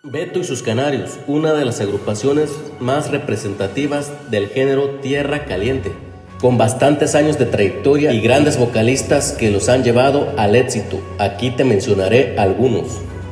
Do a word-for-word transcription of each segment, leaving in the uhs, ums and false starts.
Beto y sus Canarios, una de las agrupaciones más representativas del género Tierra Caliente, con bastantes años de trayectoria y grandes vocalistas que los han llevado al éxito. Aquí te mencionaré algunos.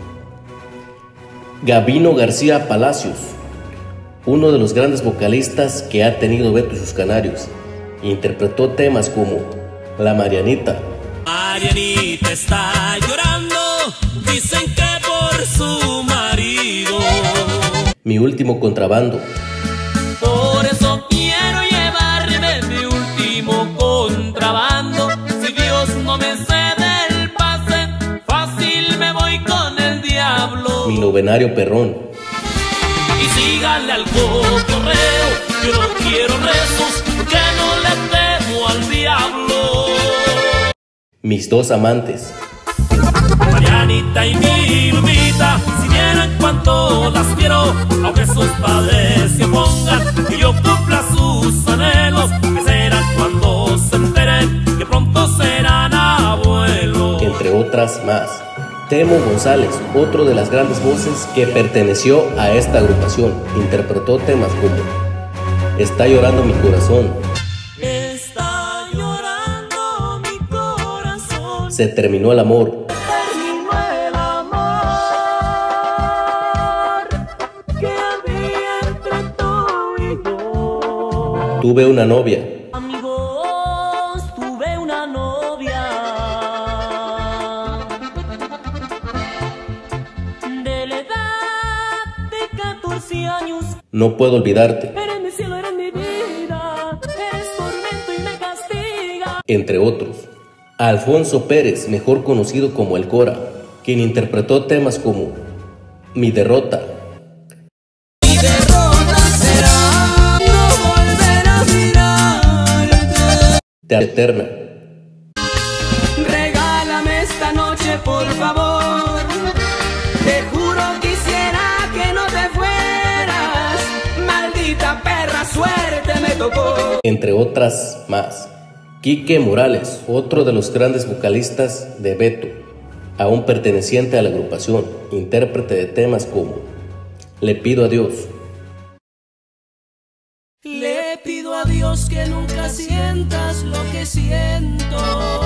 Gabino García Palacios, uno de los grandes vocalistas que ha tenido Beto y sus Canarios. Interpretó temas como La Marianita. Marianita está llorando, dicen que por su marido. Mi último contrabando. Por eso quiero llevarme mi último contrabando. Si Dios no me cede el pase, fácil me voy con el diablo. Mi novenario perrón. Y síganle al cotorreo, yo no quiero rezos, porque no le temo al diablo. Mis dos amantes. Marianita y mi Lupita, si vieran cuánto las quiero, aunque sus padres se opongan y yo cumpla sus anhelos, que serán cuando se enteren que pronto serán abuelos. Entre otras más. Temo González, otro de las grandes voces que perteneció a esta agrupación, interpretó temas como Está llorando mi corazón, Está llorando mi corazón, Se terminó el amor, terminó el amor que había entre tú y yo. Tuve una novia, Amigos, tuve una novia de la edad de catorce años. No puedo olvidarte, Eres mi cielo, eres mi vida, eres tormento y me castiga. entre otros. Alfonso Pérez, mejor conocido como El Cora, quien interpretó temas como Mi derrota, Mi derrota será no volver a mirarte. Te eterna, Regálame esta noche, por favor. Te juro quisiera que no te fueras. Maldita perra, suerte me tocó. entre otras más. Quique Morales, otro de los grandes vocalistas de Beto, aún perteneciente a la agrupación, intérprete de temas como Le pido a Dios, Le pido a Dios que nunca sientas lo que siento.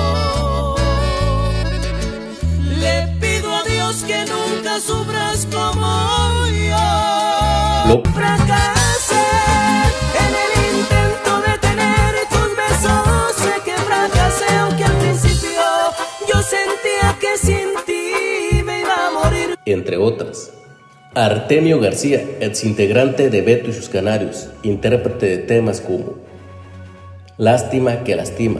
Le pido a Dios que nunca sufras como yo. Lo- Fracasé en el intento de tener tus besos. Sé que fracasé, aunque al principio yo sentía que sin ti me iba a morir. entre otras. Artemio García, exintegrante de Beto y sus Canarios, intérprete de temas como Lástima que lastima,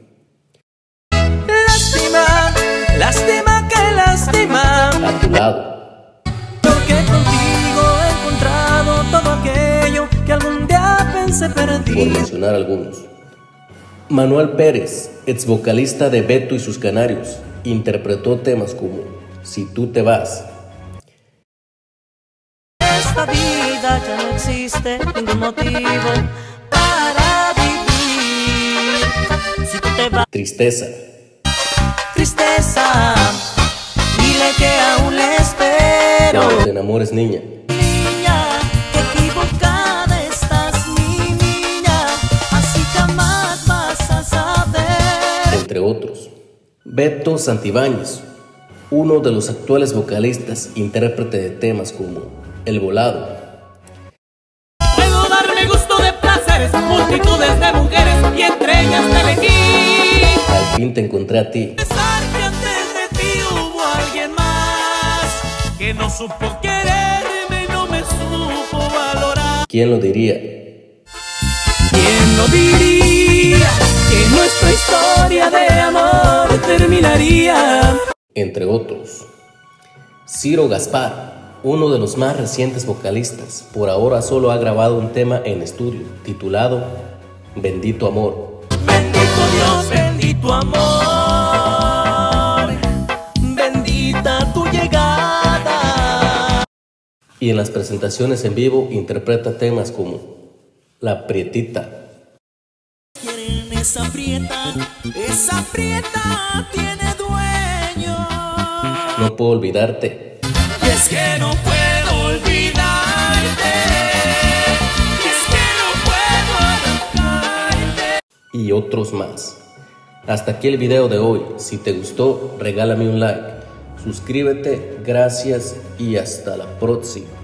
Lástima, lástima que lástima. A tu lado, Porque contigo he encontrado todo aquello que algún día pensé por perder. mencionar algunos. Manuel Pérez, ex vocalista de Beto y sus Canarios, interpretó temas como Si tú te vas, Esta vida ya no existe ningún motivo para vivir. Si tú te vas, Tristeza, tristeza, dile que aún le espero. Cuando te enamores niña, Niña, que equivocada estás, mi niña, así jamás vas a saber. entre otros. Beto Santibáñez, uno de los actuales vocalistas, intérprete de temas como El Volado, Puedo darme gusto de placeres, multitudes de mujeres y entre ellas te elegí. Al fin te encontré a ti, Pensar que antes de ti hubo alguien más que no supo quererme y no me supo valorar. ¿quién lo diría? ¿Quién lo diría que nuestra historia de amor terminaría? Entre otros. Ciro Gaspar, uno de los más recientes vocalistas, por ahora solo ha grabado un tema en estudio titulado Bendito Amor. Bendito Dios, bendito amor, bendita tu llegada. Y en las presentaciones en vivo interpreta temas como La Prietita, Quieren esa prieta, esa prieta tiene dueño. No puedo olvidarte, Y es que no puedo olvidarte, y es que no puedo arrancarte. Y otros más. Hasta aquí el video de hoy. Si te gustó, regálame un like, suscríbete, gracias y hasta la próxima.